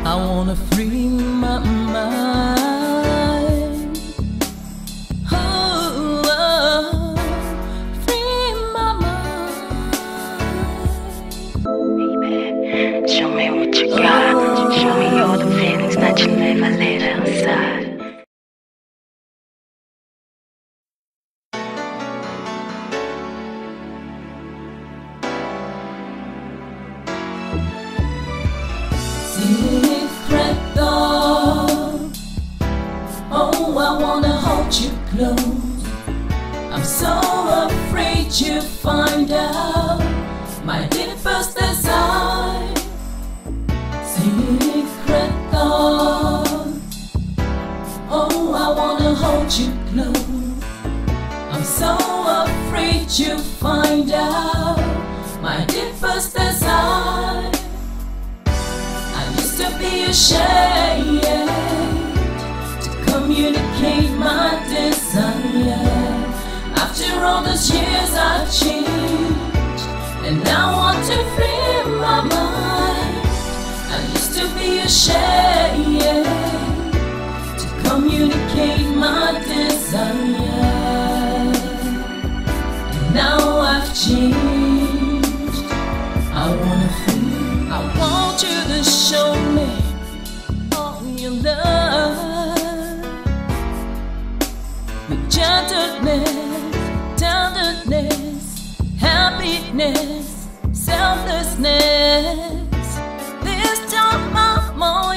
I wanna free my mind. Oh, free my mind. Baby, show me what you got. Show me all the feelings that you never let outside. Secret thought, oh, I wanna hold you close. I'm so afraid you find out my deepest desire. Secret thought, oh, I wanna hold you close. I'm so afraid you find out my deepest desire. To be ashamed to communicate my desire. After all those years I've changed, and I want to free my mind. I used to be ashamed to communicate my desire, and now I've changed. I wanna free. I want you to show me all your love with gentleness, tenderness, happiness, selflessness. This time I'm all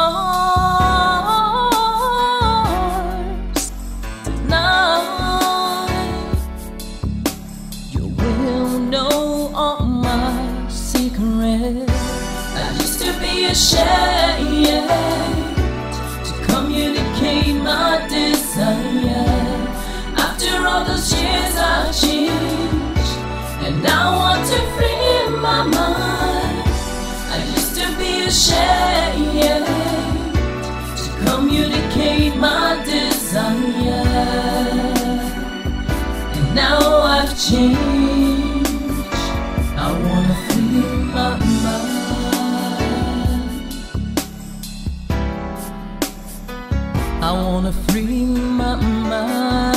yours. Tonight you will know all my secrets. I used to be ashamed to communicate my desire. After all those years I've changed, and I want to free my mind. I used to be ashamed to communicate my desire, and now I've changed. I wanna free my mind. I wanna free my mind.